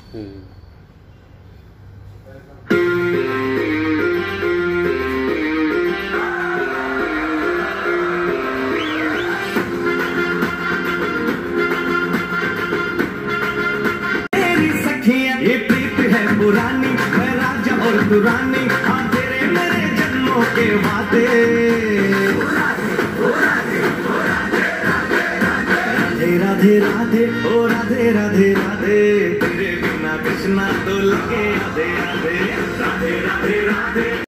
हम्म। ये प्रीत है पुरानी, मैं राजा और तू रानी, हाँ तेरे मेरे जन्मों के वादे। राधे राधे ओ राधे राधे राधे, तेरे बिना कृष्णा तो लगे आधे आधे। राधे राधे राधे।